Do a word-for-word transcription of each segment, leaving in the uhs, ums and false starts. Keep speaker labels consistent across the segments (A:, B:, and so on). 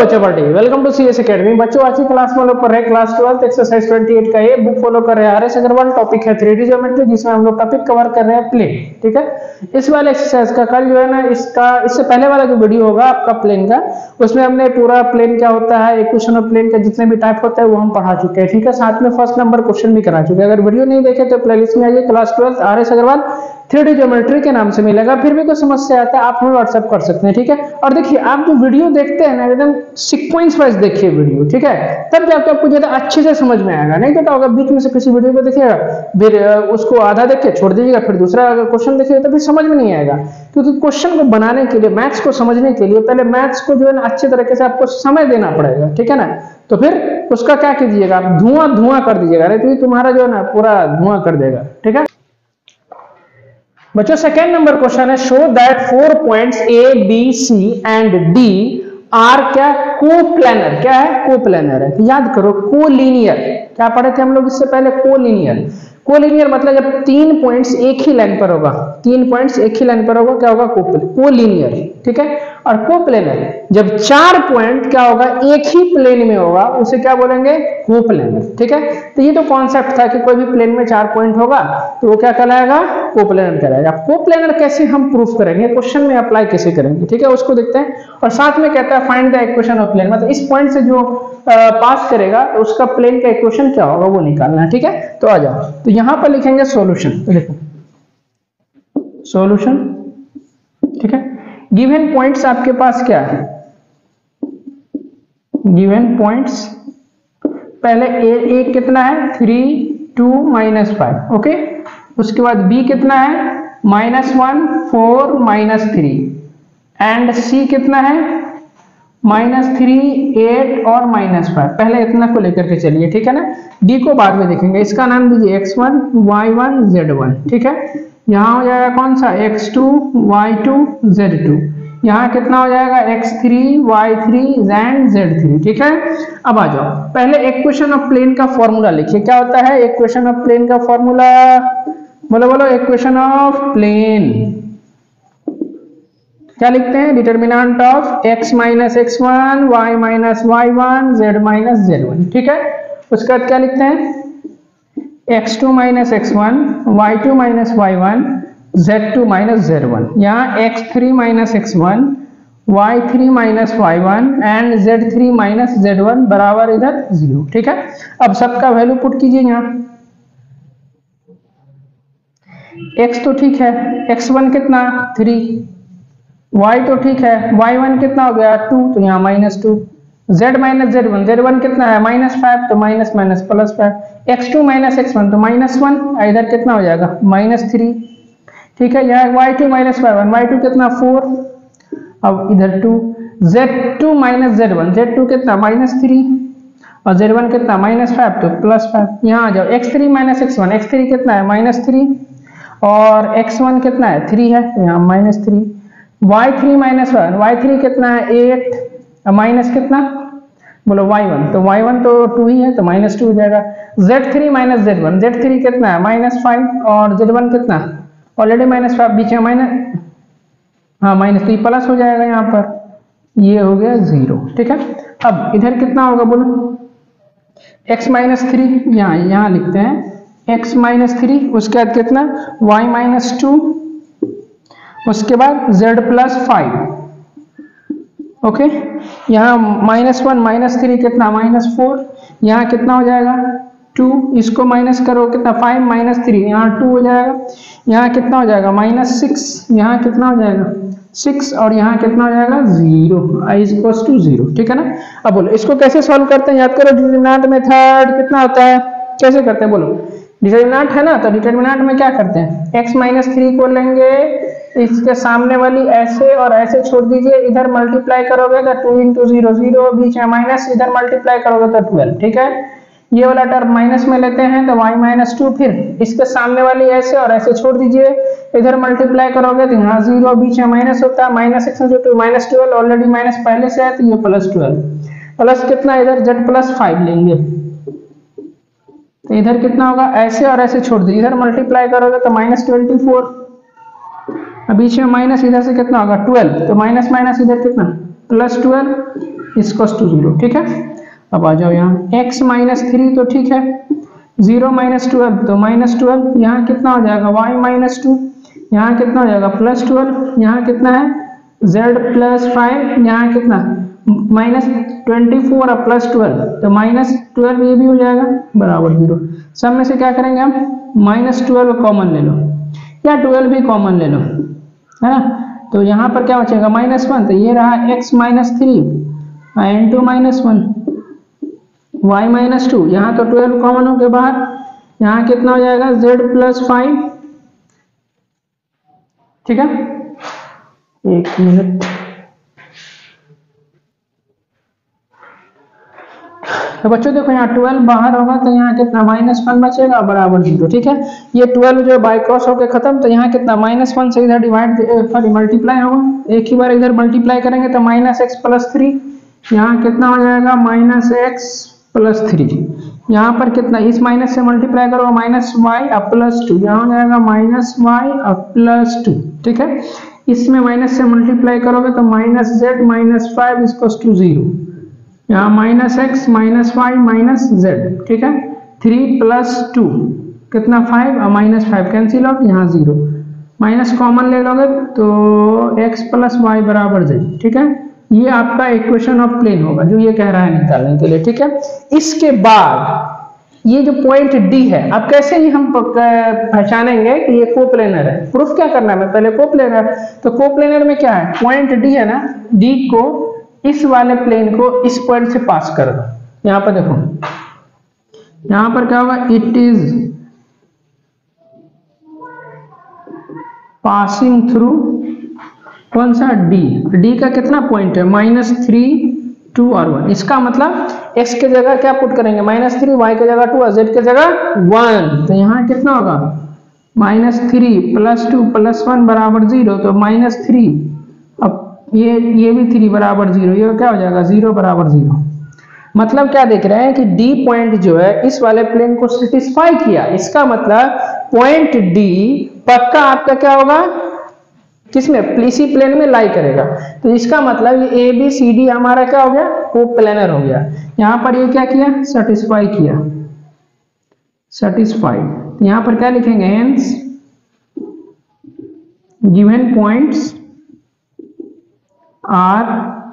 A: बच्चों party, welcome to CS academy. बच्चों आज की क्लास में लोग पढ़ रहे हैं क्लास ट्वेल्थ एक्सरसाइज अट्ठाईस का ये बुक फॉलो कर रहे हैं। आर एस अग्रवाल टॉपिक है थ्री डी ज्योमेट्री, जिसमें हम लोग टॉपिक कवर कर रहे हैं प्लेन। ठीक है, इस वाले एक्सरसाइज का कल जो है ना, इसका इससे पहले वाला जो वीडियो होगा आपका प्लेन का, उसमें हमने पूरा प्लेन क्या होता है, इक्वेशन ऑफ प्लेन के जितने भी टाइप होते हैं वो हम पढ़ा चुके हैं। ठीक है, साथ में फर्स्ट नंबर क्वेश्चन भी करा चुके हैं। अगर वीडियो नहीं देखे तो प्लेलिस्ट में आइए, class twelfth R S Agrawal three D geometry के नाम से मिलेगा। फिर भी कोई समस्या आता है आप हमें व्हाट्सएप कर सकते हैं। ठीक है, और देखिए आप जो वीडियो देखते हैं ना, एकदम सीक्वेंस वाइज देखिए वीडियो। ठीक है, तब जाकर आपको ज्यादा अच्छे से समझ में आएगा। नहीं तो क्या होगा, बीच में से किसी वीडियो को देखिएगा, फिर उसको आधा देख के छोड़ दीजिएगा, फिर दूसरा क्वेश्चन देखिएगा तो फिर समझ में नहीं आएगा। क्योंकि क्वेश्चन को बनाने के लिए, मैथ्स को समझने के लिए पहले मैथ्स को जो है ना अच्छे तरीके से आपको समय देना पड़ेगा। ठीक है ना, तो फिर उसका क्या कीजिएगा, आप धुआं धुआं कर दीजिएगा, नहीं तो तुम्हारा जो है ना पूरा धुआं कर देगा। ठीक है बच्चों, सेकेंड नंबर क्वेश्चन है, show that four points A B C and D are क्या कोप्लेनर। क्या है, कोप्लेनर है। तो याद करो, कोलिनियर क्या पढ़े थे हम लोग इससे पहले, कोलिनियर। कोलिनियर मतलब जब तीन पॉइंट्स एक ही लाइन पर होगा, तीन पॉइंट्स एक ही लाइन पर होगा क्या होगा, कोलिनियर। ठीक है, और कोप्लेनर जब चार पॉइंट क्या होगा एक ही प्लेन में होगा, उसे क्या बोलेंगे, कोप्लेनर। ठीक है, तो ये तो कॉन्सेप्ट था कि कोई भी प्लेन में चार पॉइंट होगा तो वो क्या कहलाएगा, कोप्लेनर कहलाएगा। कोप्लेनर कैसे हम प्रूफ करेंगे, क्वेश्चन में अप्लाई कैसे करेंगे, ठीक है, उसको देखते हैं। और साथ में कहता है find the equation of plane, मतलब इस पॉइंट से जो आ, पास करेगा तो उसका प्लेन का इक्वेशन क्या होगा वो निकालना है। ठीक है, तो आ जाओ, तो यहां पर लिखेंगे सॉल्यूशन। तो देखो सॉल्यूशन। ठीक है, गिवन पॉइंट्स आपके पास क्या है, गिवन पॉइंट्स पहले ए, ए कितना है, three two minus five. Okay, उसके बाद बी कितना है, minus one four minus three, and C कितना है, माइनस थ्री एट और माइनस फाइव। पहले इतना को लेकर के चलिए। ठीक है ना, डी को बाद में देखेंगे। इसका नाम दीजिए x one Y one z one. ठीक है, यहाँ हो जाएगा कौन सा, x two y two z two. यहाँ कितना हो जाएगा, x three y three and z three. ठीक है, अब आ जाओ, पहले इक्वेशन ऑफ प्लेन का फॉर्मूला लिखिए। क्या होता है इक्वेशन ऑफ प्लेन का फॉर्मूला, बोलो बोलो, इक्वेशन ऑफ प्लेन क्या लिखते हैं, determinant of x minus x one, y minus y one, z minus z one. ठीक है, उसके बाद क्या लिखते हैं, x two minus x one, y two minus y one, z two minus z one. यहाँ x three minus x one, y three minus y one and z three minus z one बराबर इधर zero. ठीक है, अब सबका value put कीजिए। यहाँ x तो ठीक है, एक्स वन कितना थ्री, y तो ठीक है, वाई वन कितना हो गया टू, तो यहाँ minus two, z minus z one, z one कितना है माइनस फाइव, तो minus minus plus five, x two minus x one, तो माइनस वन, इधर कितना हो जाएगा माइनस थ्री। ठीक है, यहाँ y two minus y one, y two कितना फोर, अब इधर two, z two minus z one, z two कितना माइनस थ्री, और जेड वन कितना माइनस फाइव, तो प्लस फाइव। यहाँ आ जाओ, x three minus x one, x three कितना है माइनस थ्री, और एक्स वन कितना है थ्री है, तो यहाँ minus three, y three minus one, y three कितना है एट, माइनस कितना, बोलो वाई वन, तो वाई वन तो टू ही है, तो माइनस टू हो जाएगा। Z three minus z one, z three कितना है माइनस फाइव, और जेड वन कितना ऑलरेडी माइनस फाइव, बीच में माइनस, हाँ माइनस, तो प्लस हो जाएगा यहाँ पर, ये हो गया जीरो। ठीक है, अब इधर कितना होगा बोलो, एक्स माइनस थ्री, यहाँ यहाँ लिखते हैं एक्स माइनस थ्री, उसके बाद कितना वाई माइनस टू, उसके बाद z प्लस फाइव। ओके, यहाँ माइनस वन माइनस थ्री कितना माइनस फोर, यहाँ कितना हो जाएगा टू, इसको माइनस करो कितना फाइव माइनस थ्री, यहाँ टू हो जाएगा, यहाँ कितना हो जाएगा माइनस सिक्स, यहाँ कितना हो जाएगा सिक्स, और यहाँ कितना हो जाएगा zero, I is equals to zero. ठीक है ना, अब बोलो इसको कैसे सॉल्व करते हैं, याद करो, डिटरमिनेंट मेथड कितना होता है, कैसे करते हैं बोलो, डिटरमिनेंट है ना, तो डिटरमिनेंट में क्या करते हैं, x माइनस थ्री को लेंगे, इसके सामने वाली ऐसे और ऐसे छोड़ दीजिए, इधर मल्टीप्लाई करोगे तो टू इंटू जीरो जीरो, बीच में माइनस, इधर मल्टीप्लाई करोगे तो ट्वेल्व। ठीक है, ये वाला टर्म माइनस में लेते हैं तो y माइनस टू, फिर इसके सामने वाली ऐसे और ऐसे छोड़ दीजिए, इधर मल्टीप्लाई करोगे तो यहाँ जीरो, बीच में माइनस होता है, माइनस एक्स जो two minus twelve, already minus पहले से है तो ये प्लस ट्वेल्व, प्लस कितना इधर z प्लस फाइव लेंगे, तो इधर कितना होगा ऐसे और ऐसे छोड़ दीजिए, इधर मल्टीप्लाई करोगे तो माइनस ट्वेंटी फोर, बीच में माइनस, इधर से कितना होगा ट्वेल्व, तो माइनस माइनस इधर कितना प्लस ट्वेल्व, इसकोस टू जीरो, ठीक है। अब आ जाओ यहाँ x माइनस थ्री तो ठीक है, जीरो माइनस ट्वेल्व तो माइनस ट्वेल्व, यहाँ कितना हो जाएगा y माइनस टू, यहाँ कितना हो जाएगा प्लस ट्वेल्व, यहाँ कितना है z प्लस फाइव, यहाँ कितना माइनस ट्वेंटी फोर और प्लस ट्वेल्व तो माइनस ट्वेल्व, ये भी हो जाएगा बराबर जीरो। सब में से क्या करेंगे हम, माइनस ट्वेल्व कॉमन ले लो या ट्वेल्व भी कॉमन ले लो, है ना। तो यहाँ पर क्या बचेगा माइनस वन, तो ये रहा x minus three in two minus one, y minus two, यहाँ तो ट्वेल्व कॉमन हो के बाहर, यहाँ कितना हो जाएगा z प्लस फाइव, ठीक है। एक मिनट, तो बच्चों देखो यहाँ ट्वेल्व बाहर होगा तो यहाँ कितना माइनस वन बचेगा बराबर जीरो, ठीक है। ये ट्वेल्व जो बाई क्रॉस होकर खत्म, तो यहाँ कितना माइनस वन से इधर डिवाइड सॉरी मल्टीप्लाई होगा, एक ही बार इधर मल्टीप्लाई करेंगे तो माइनस एक्स प्लस थ्री, यहाँ कितना हो जाएगा माइनस एक्स प्लस थ्री, यहाँ पर कितना इस माइनस से मल्टीप्लाई करो माइनस वाई अब प्लस टू, यहाँ हो जाएगा माइनस वाई अब प्लस टू, ठीक है। इसमें माइनस से मल्टीप्लाई करोगे तो minus z minus five equals to zero, यहाँ minus x minus y minus z, ठीक है। थ्री प्लस टू कितना फाइव और माइनस फाइव कैंसिल आउट, यहाँ जीरो, माइनस कॉमन ले लोगे तो एक्स प्लस वाई बराबर जेड, ठीक है। ये आपका इक्वेशन ऑफ प्लेन होगा जो ये कह रहा है निकालने के लिए, ठीक है। इसके बाद ये जो पॉइंट डी है, अब कैसे ही हम पहचानेंगे कि ये कोप्लेनर है, प्रूफ क्या करना है पहले कोप्लेनर, तो कोप्लेनर में क्या है पॉइंट डी है ना, डी को इस वाले प्लेन को इस पॉइंट से पास कर दो, यहाँ पर देखो यहाँ पर क्या होगा, इट इज पासिंग थ्रू कौन सा डी, डी का कितना पॉइंट है माइनस थ्री टू और वन, इसका मतलब x के जगह क्या पुट करेंगे माइनस थ्री, वाई के जगह टू और z के जगह वन, तो यहाँ कितना होगा minus three plus two plus one बराबर जीरो, तो माइनस थ्री अब ये ये भी थ्री बराबर जीरो, ये क्या हो जाएगा जीरो बराबर जीरो। मतलब क्या देख रहे हैं कि डी पॉइंट जो है इस वाले प्लेन को सेटिस्फाई किया, इसका मतलब पॉइंट डी पक्का आपका क्या होगा किसमें इसी प्लेन में लाई करेगा, तो इसका मतलब ये ए बी सी डी हमारा क्या हो गया कोप्लेनर हो गया। यहाँ पर ये क्या किया सेटिस्फाई किया, सेटिस्फाइड, यहाँ पर क्या लिखेंगे hence given points are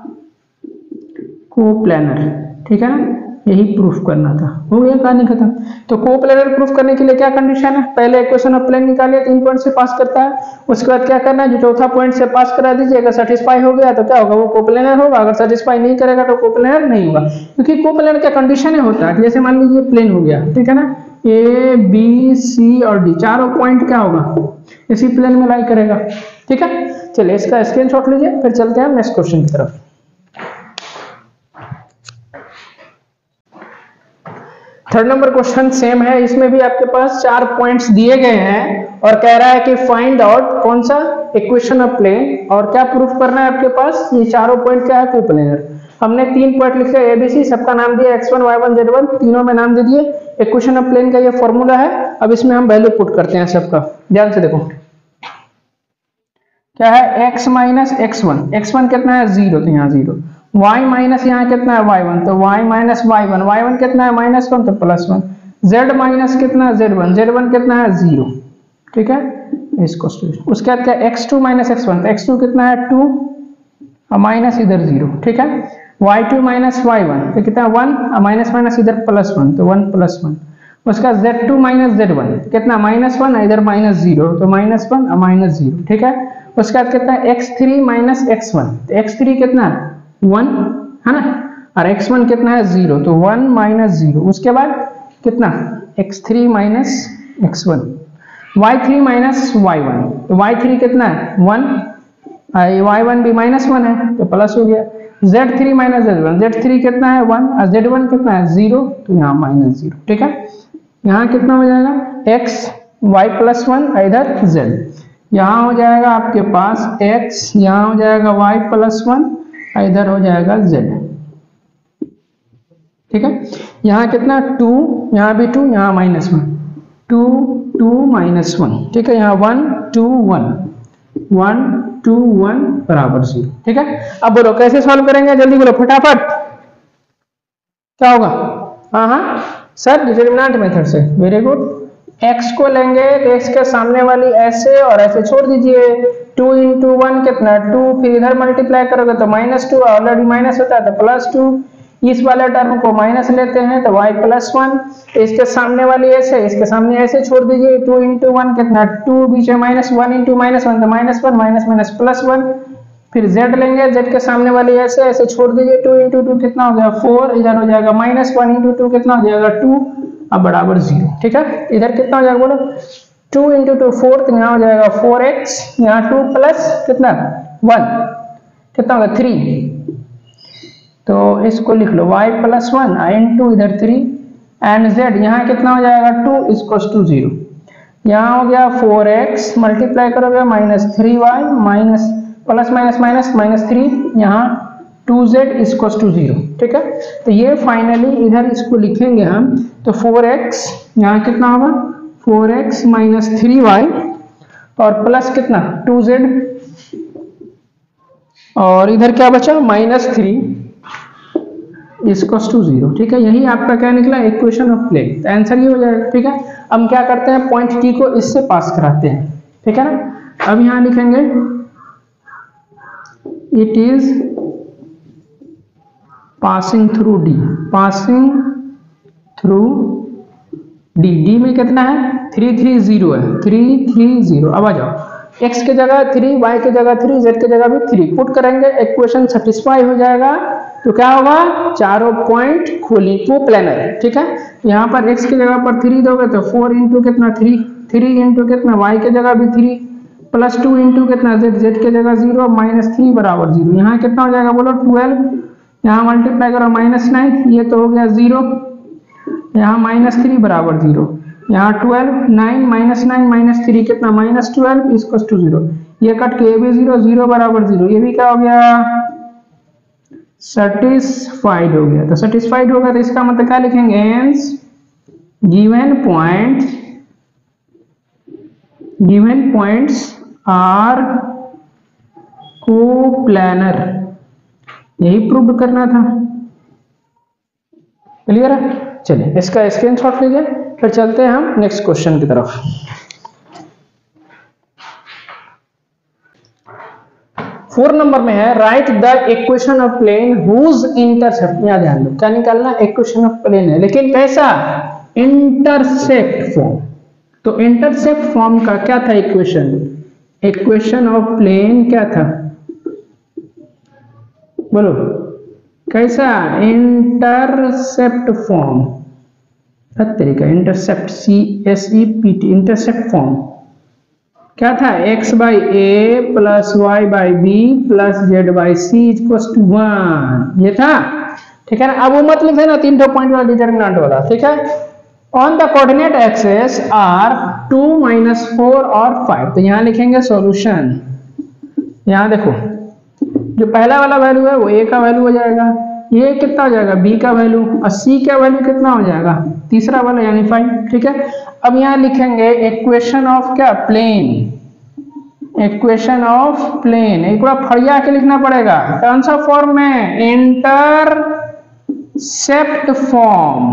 A: coplanar, ठीक है ना, यही प्रूफ करना था, हो गया कहानी खत्म। तो कोप्लेनर प्रूफ करने के लिए क्या कंडीशन है, पहले इक्वेशन ऑफ प्लेन निकालिए, तीन पॉइंट से पास करता है, उसके बाद क्या करना है जो चौथा पॉइंट से पास करा दीजिए, अगर सेटिस्फाई हो गया तो क्या होगा वो कोप्लेनर होगा, अगर सेटिस्फाई नहीं करेगा तो कोप्लेनर नहीं होगा, क्योंकि कोप्लेनर क्या कंडीशन है होता है, जैसे मान लीजिए प्लेन हो गया, ठीक है ना, ए बी सी और डी चारों पॉइंट क्या होगा इसी प्लेन में लाई करेगा, ठीक है। चलिए इसका स्क्रीनशॉट लीजिए, फिर चलते हैं नेक्स्ट क्वेश्चन की तरफ। थर्ड नंबर क्वेश्चन सेम है, इसमें भी आपके पास चार पॉइंट्स दिए गए हैं और कह रहा है कि फाइंड आउट कौन सा इक्वेशन ऑफ प्लेन, और क्या प्रूफ करना है आपके पास, ये चारों पॉइंट क्या है कोप्लेनर। हमने तीन पॉइंट लिखे एबीसी, सबका नाम दिया x one Y one z one, तीनों में नाम दे दिए, इक्वेशन ऑफ प्लेन का ये फॉर्मूला है। अब इसमें हम वैल्यू पुट करते हैं सबका, ध्यान से देखो क्या है x minus x one, x one कितना है जीरो, तो यहाँ जीरो, y माइनस यहाँ कितना है वाई वन, तो y minus y one, Y one कितना है माइनस वन तो प्लस वन, z माइनस कितना है जेड वन, जेड वन कितना है जीरो, ठीक है। इसको उसके बाद क्या x two minus x one, तो एक्स टू कितना है टू और माइनस इधर जीरो, ठीक है। Y two minus y one तो कितना वन और माइनस माइनस इधर प्लस वन, तो वन प्लस वन। उसका z two minus z one कितना माइनस वन, इधर माइनस जीरो, तो माइनस वन और माइनस जीरो, ठीक है। उसके बाद कितना है x three minus x one, तो एक्स थ्री कितना वन है ना, और एक्स वन कितना है जीरो, तो वन माइनस जीरो। उसके बाद कितना x three minus x one, y three minus y one, तो वाई थ्री कितना है वन, वाई वन भी माइनस वन है तो प्लस हो गया। Z three minus z one, z three कितना है वन और जेड वन कितना है जीरो, तो यहाँ माइनस जीरो, ठीक है। यहाँ कितना हो जाएगा एक्स वाई प्लस वन, इधर जेड, यहाँ हो जाएगा आपके पास x, यहाँ हो जाएगा y प्लस वन, इधर हो जाएगा z, ठीक है। यहाँ कितना टू, यहाँ भी टू, यहाँ minus one, two two minus one, ठीक है। यहाँ one two one, one two one बराबर जीरो। ठीक है, अब बोलो कैसे सॉल्व करेंगे, जल्दी बोलो फटाफट। क्या होगा? हाँ हाँ सर डिटरमिनेंट मेथड से, वेरी गुड। x को लेंगे तो x के सामने वाली ऐसे और ऐसे छोड़ दीजिए, टू इंटू वन कितना टू, फिर इधर मल्टीप्लाई करोगे तो माइनस टू, ऑलरेडी माइनस होता है तो प्लस टू, इस वाले टर्म को माइनस लेते हैं तो y प्लस वन, तो इसके सामने वाली ऐसे इसके सामने ऐसे छोड़ दीजिए, टू इंटू वन कितना टू, बीच में minus, one into minus one तो minus one, minus minus plus one, फिर z लेंगे, z के सामने वाली ऐसे ऐसे छोड़ दीजिए, टू इंटू टू कितना हो गया फोर, इधर हो जाएगा माइनस वन इंटू टू कितना हो जाएगा टू, अब बराबर जीरो। ठीक है, इधर कितना हो जाएगा बोलो, टू इंटू टू फोर, तो यहाँ हो जाएगा फोर एक्स, यहाँ टू प्लस कितना वन कितना होगा थ्री, तो इसको लिख लो y प्लस वन इंटू इधर थ्री एंड z, यहाँ कितना हो जाएगा टू इक्वल्स टू जीरो, यहाँ हो गया फोर एक्स मल्टीप्लाई करोगे minus three y minus plus minus minus minus three, यहाँ two Z equals to zero. ठीक है, तो ये फाइनली इधर इसको लिखेंगे हम, तो फोर एक्स यहाँ कितना होगा four x minus three y और प्लस कितना टू जेड, और इधर क्या बचा minus three equals to zero. ठीक है, यही आपका क्या निकला इक्वेशन ऑफ प्लेन, तो आंसर ये हो जाएगा। ठीक है, हम क्या करते हैं पॉइंट टी को इससे पास कराते हैं। ठीक है ना, अब यहाँ लिखेंगे it is passing through D, passing through D, D में कितना है थ्री थ्री जीरो है, थ्री थ्री जीरो। अब आ जाओ, x के जगह थ्री, y के जगह थ्री, z के जगह भी थ्री पुट करेंगे, इक्वेशन सेटिस्फाई हो जाएगा, तो क्या होगा चारों पॉइंट खोली को प्लेनर है। ठीक है, यहाँ पर x की जगह पर थ्री दोगे तो फोर इंटू कितना थ्री, थ्री इंटू कितना y के जगह भी थ्री, प्लस टू इंटू कितना z, z के जगह जीरो, माइनस थ्री बराबर जीरो, यहाँ कितना हो जाएगा बोलो ट्वेल्व, यहाँ मल्टीप्लाई करो माइनस नाइन, ये तो हो गया जीरो, यहाँ माइनस थ्री बराबर जीरो, यहाँ twelve, nine minus nine minus three कितना minus twelve equals to zero, ये कट के ये भी जीरो, जीरो बराबर जीरो, ये भी क्या हो गया सेटिस्फाइड हो गया। तो सेटिस्फाइड हो गया तो इसका मतलब क्या लिखेंगे, hence given point given points are coplanar, यही प्रूव करना था। क्लियर है, चलिए इसका स्क्रीनशॉट लीजिए, फिर चलते हैं हम नेक्स्ट क्वेश्चन की तरफ। फोर नंबर में है write the equation of plane whose intercept, यहां ध्यान दो क्या निकालना, इक्वेशन ऑफ प्लेन है लेकिन कैसा इंटरसेप्ट फॉर्म, तो इंटरसेप्ट फॉर्म का क्या था इक्वेशन, इक्वेशन ऑफ प्लेन क्या था बोलो कैसा, इंटरसेप्ट फॉर्म, तरीका intercept C S E P T, intercept form क्या था, x by A plus Y by B plus Z by C equals to one, ये था। ठीक है ना, अब वो मत लिखे ना तीन दो पॉइंट वाला डिटरमिनेंट वाला। ठीक है, on the coordinate axis are two minus four और फाइव, तो यहाँ लिखेंगे सॉल्यूशन, यहाँ देखो जो पहला वाला वैल्यू है वो a का वैल्यू हो जाएगा, ये कितना हो जाएगा b का वैल्यू, और c का वैल्यू कितना हो जाएगा तीसरा वाला यानी फाइव। ठीक है, अब यहाँ लिखेंगे इक्वेशन ऑफ क्या प्लेन, इक्वेशन ऑफ प्लेन, एक बार फड़िया के लिखना पड़ेगा, कौन सा फॉर्म में, इंटरसेप्ट फॉर्म,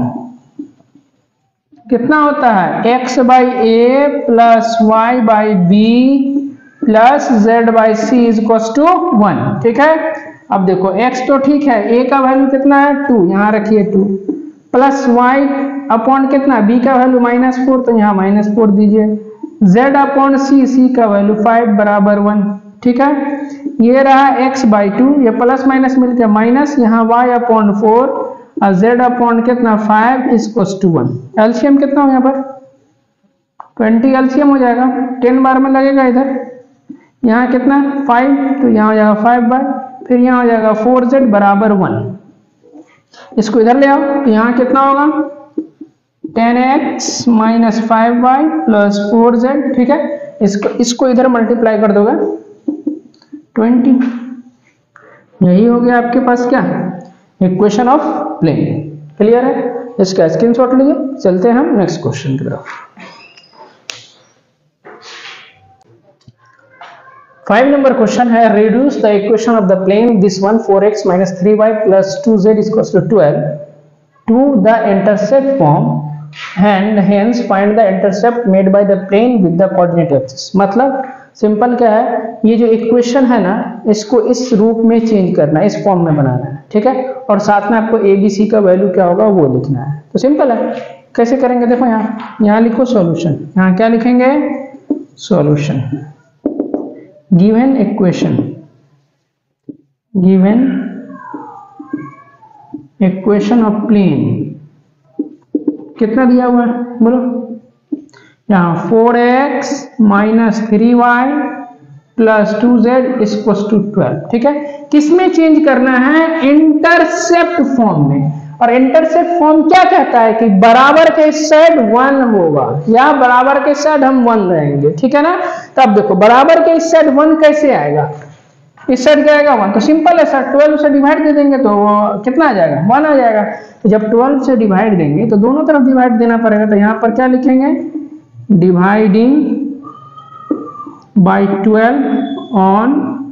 A: कितना होता है x by A plus Y by B plus Z by C is equals to one. ठीक है, अब देखो x तो ठीक है, a का वैल्यू कितना है टू, यहाँ रखिए टू, प्लस y अपॉन कितना b का वैल्यू माइनस फोर, तो यहाँ माइनस फोर दीजिए, z अपॉन c, c का वैल्यू फाइव बराबर वन। ठीक है, ये रहा x बाई टू, ये प्लस माइनस मिलकर माइनस, यहाँ y अपॉन फोर और z अपॉन कितना five equals to one. LCM कितना हो यहाँ पर ट्वेंटी एलसीएम हो जाएगा, टेन बार में लगेगा इधर, यहाँ कितना फाइव, तो यहाँ हो जाएगा फाइव बार, फिर यहाँ हो जाएगा फोर जेड बराबर वन, इसको इधर ले आओ, तो यहाँ कितना होगा ten X minus five Y plus four Z. ठीक है, इसको इसको इधर मल्टीप्लाई कर दोगे ट्वेंटी, यही हो गया आपके पास क्या इक्वेशन ऑफ प्लेन। क्लियर है, इसका स्क्रीनशॉट लीजिए, चलते हैं हम नेक्स्ट क्वेश्चन की तरफ। फाइव नंबर क्वेश्चन है, reduce the equation of the plane this one four x minus three Y plus two Z equals to twelve to the intercept form and hence find the intercept made by the plane with the coordinate axis. मतलब simple क्या है, ये जो equation है ना, इसको इस रूप में चेंज करना है, इस फॉर्म में बनाना है, ठीक है। और साथ में आपको ए बी सी का वैल्यू क्या होगा वो लिखना है। तो सिंपल है, कैसे करेंगे देखो, यहाँ यहाँ लिखो सॉल्यूशन। यहाँ क्या लिखेंगे, solution. Given equation, given equation of plane कितना दिया हुआ है बोलो, यहाँ four x minus three Y plus two Z equals to twelve, ठीक है। किसमें चेंज करना है, इंटरसेप्ट फॉर्म में। और इंटरसेप्ट फॉर्म क्या कहता है कि बराबर के साइड वन होगा, या बराबर के साइड हम वन रहेंगे, ठीक है ना। तब देखो बराबर के इस साइड वन कैसे आएगा, इस साइड क्या आएगा वन, तो सिंपल है सर, ट्वेल्व से डिवाइड दे देंगे तो कितना आ जाएगा, वन आ जाएगा। तो जब ट्वेल्व से डिवाइड देंगे तो दोनों तरफ डिवाइड देना पड़ेगा। तो यहाँ पर क्या लिखेंगे, dividing by twelve on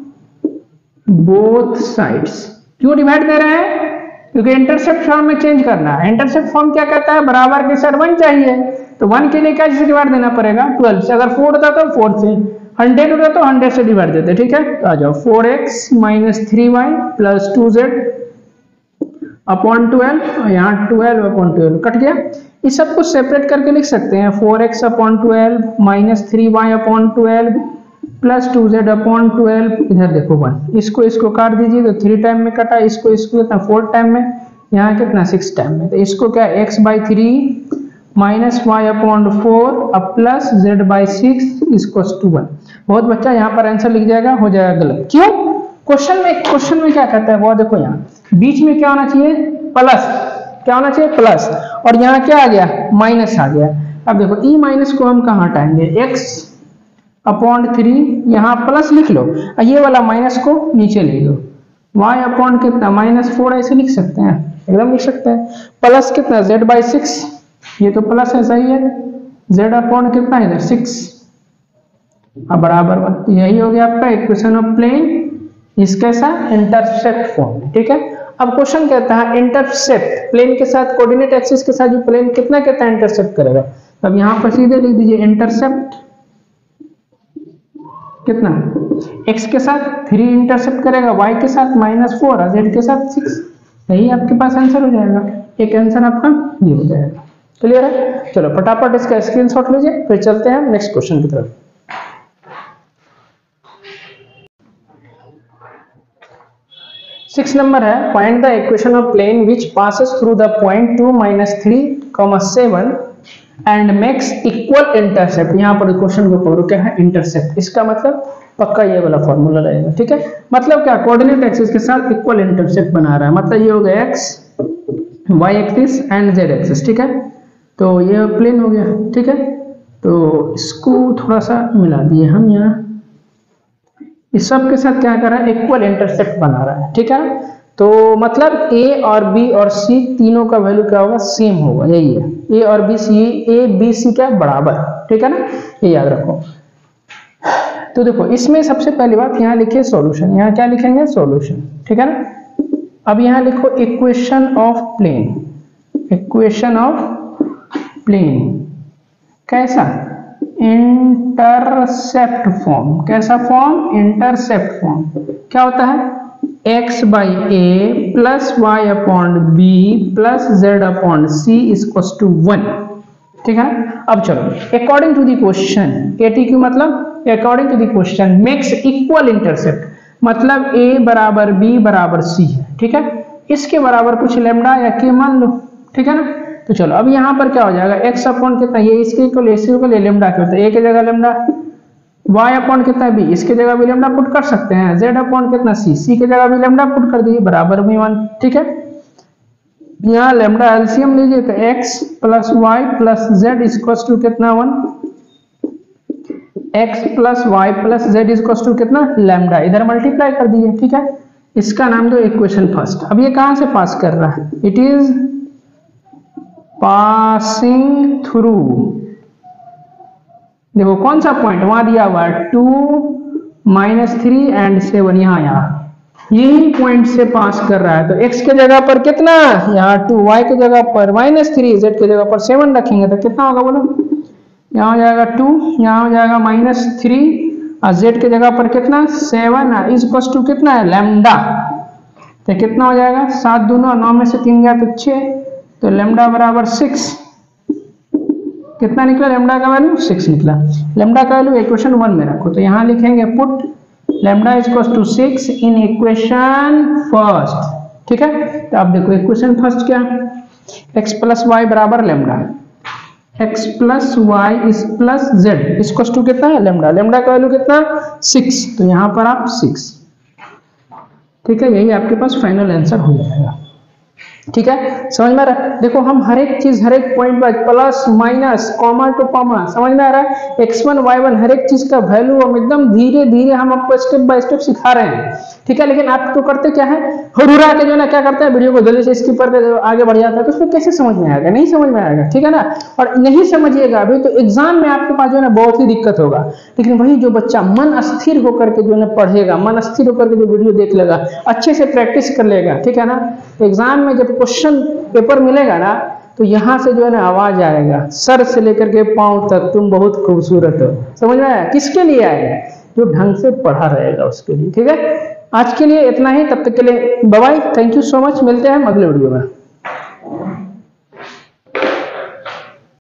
A: both sides. क्यों डिवाइड दे रहे हैं, क्योंकि इंटरसेप्ट फॉर्म में चेंज करना है। इंटरसेप्ट फॉर्म क्या कहता है, बराबर के साइड वन चाहिए, तो वन के लिए क्या से डिवाइड देना पड़ेगा, ट्वेल्व से। अगर फोर होता तो फोर से, हंड्रेड होता तो हंड्रेड से डिवाइड देते, ठीक है। तो आ जाओ, four x minus three Y plus two Z upon twelve, और यहाँ ट्वेल्व अपॉन ट्वेल्व कट गया। इस सबको सेपरेट करके लिख सकते हैं, four X upon twelve minus three Y upon twelve plus two Z upon twelve, इधर देखो वन, इसको इसको काट दीजिए तो थ्री टाइम में कटा, इसको इसको कितना फोर टाइम में, यहाँ कितना सिक्स टाइम में। तो इसको क्या, X by three minus Y upon four अब plus Z by six equals to one. बहुत बच्चा यहाँ पर आंसर लिख जाएगा, हो जाएगा गलत। क्यों, क्वेश्चन में क्वेश्चन में क्या कहता है वो देखो, यहाँ बीच में क्या होना चाहिए, प्लस, क्या होना चाहिए प्लस, और यहाँ क्या आ गया, माइनस आ गया। अब देखो ई माइनस को हम कहाँ हटाएंगे, एक्स अपॉन थ्री, यहाँ प्लस लिख लो, ये वाला माइनस को नीचे ले लो, y अपॉन कितना माइनस फोर, ऐसे लिख सकते हैं, एकदम लिख सकते हैं। प्लस कितना z बाई सिक्स, ये तो प्लस है, सही है, z अपॉन कितना इधर सिक्स, अब बराबर वन। तो यही हो गया आपका इक्वेशन ऑफ प्लेन, इसके साथ इंटरसेप्ट फॉर्म, ठीक है। अब क्वेश्चन कहता है इंटरसेप्ट प्लेन के साथ, कोऑर्डिनेट एक्सिस के साथ जो प्लेन कितना कहता है इंटरसेप्ट करेगा। अब यहाँ पर सीधे लिख दीजिए इंटरसेप्ट कितना, x के साथ थ्री इंटरसेप्ट करेगा, y के साथ माइनस फोर, z के साथ सिक्स, यही आपके पास आंसर हो जाएगा। एक आंसर आपका ये हो जाएगा, क्लियर है। चलो फटाफट इसका स्क्रीनशॉट लीजिए, फिर चलते हैं नेक्स्ट क्वेश्चन की तरफ। सिक्स नंबर है, find the equation of plane which passes through the point two minus three comma seven and makes equal intercept. यहाँ पर क्वेश्चन को पढ़ो क्या है, इंटरसेप्ट, इसका मतलब पक्का ये वाला फॉर्मूला रहेगा, ठीक है। मतलब क्या, कोऑर्डिनेट एक्सिस के साथ इक्वल इंटरसेप्ट बना रहा है, मतलब ये हो गया X Y axis and Z axis, ठीक है। तो ये प्लेन हो गया, ठीक है। तो इसको थोड़ा सा मिला दिए हम, यहाँ इस सब के साथ क्या कर रहा है, इक्वल इंटरसेप्ट बना रहा है, ठीक है। तो मतलब a और b और c तीनों का वैल्यू क्या होगा, सेम होगा, यही है, a और b c, a b c क्या बराबर, ठीक है ना, ये याद रखो। तो देखो इसमें सबसे पहली बात यहाँ लिखिए सॉल्यूशन, यहाँ क्या लिखेंगे, सॉल्यूशन, ठीक है ना। अब यहाँ लिखो equation of plane, equation of plane कैसा, इंटरसेप्ट फॉर्म, कैसा फॉर्म, इंटरसेप्ट फॉर्म। क्या होता है, x by A plus Y upon B plus Z upon C equals to one, ठीक है। अब चलो according to the question, ATQ मतलब according to the question makes equal intercept, मतलब a बराबर b बराबर c है, ठीक है। इसके बराबर कुछ लेमडा या k मान लो, ठीक है ना। तो चलो अब यहाँ पर क्या हो जाएगा, x अपॉन कितना, ये इसके इक्वल इसके इक्वल लेमडा क्या होता है, a की जगह लेमडा, y अपॉन कितना b, इसके जगह भी लेमडा पुट कर सकते हैं, z अपॉन कितना c, c की जगह भी लेमडा पुट कर दीजिए, बराबर में वन, ठीक है। यहाँ लेमडा एलसीएम लीजिए तो x plus Y plus Z equal to कितना one, x plus Y plus Z equal to कितना लेमडा, इधर मल्टीप्लाई कर दीजिए, ठीक है। इसका नाम दो इक्वेशन फर्स्ट। अब ये कहां से पास कर रहा है, इट इज पासिंग थ्रू, देखो कौन सा पॉइंट वहां दिया हुआ है, two minus three and seven, यहाँ यहाँ यही पॉइंट से पास कर रहा है। तो x के जगह पर कितना, यहाँ टू, y के जगह पर माइनस थ्री, z के जगह पर सेवन रखेंगे तो कितना होगा बोलो, यहाँ हो जाएगा टू, यहाँ हो जाएगा माइनस थ्री और z के जगह पर कितना सेवन है, इज इक्वल टू कितना है लैम्डा। तो कितना हो जाएगा, सात दूना नौ में से तीन गया तो छः, तो लैम्डा बराबर सिक्स। कितना निकला लैम्डा का वैल्यू, सिक्स निकला। लैम्डा का वैल्यू इक्वेशन वन में रखो, तो यहाँ लिखेंगे put lambda is equal to six in equation first. ठीक है, तो आप देखो इक्वेशन फर्स्ट क्या, x प्लस वाई बराबर lambda, x plus Y is plus Z इसको टू कितना है लैम्डा, लैम्डा का वैल्यू कितना सिक्स, तो यहाँ पर आप सिक्स। ठीक है, यही आपके पास फाइनल आंसर हो जाएगा। ठीक है, समझ में आ रहा है। देखो हम हर एक चीज हर एक पॉइंट पर plus minus comma two comma, समझ में आ रहा है, एक्स वन वाई वन हर एक चीज का वैल्यू हम एकदम धीरे धीरे हम आपको स्टेप बाय स्टेप सिखा रहे हैं। ठीक है, लेकिन आप तो करते क्या है, हुरहुरा के जो ना क्या करते हैं, वीडियो को जल्दी से स्किप करके आगे बढ़ जाता है, तो उसको कैसे समझ में आएगा, नहीं समझ में आएगा। ठीक है ना, और नहीं समझिएगा अभी तो एग्जाम में आपके पास जो है ना बहुत ही दिक्कत होगा। लेकिन वही जो बच्चा मन स्थिर होकर के जो है पढ़ेगा, मन स्थिर होकर के जो वीडियो देख लेगा, अच्छे से प्रैक्टिस कर लेगा, ठीक है ना, एग्जाम में जब क्वेश्चन पेपर मिलेगा ना, तो यहाँ से जो है ना आवाज आएगा, सर से लेकर के पांव तक तुम बहुत खूबसूरत हो। समझ में आया, किसके लिए आएगा, जो ढंग से पढ़ा रहेगा उसके लिए। ठीक है, आज के लिए इतना ही, तब तक के लिए bye bye, thank you so much, मिलते हैं हम अगले वीडियो में।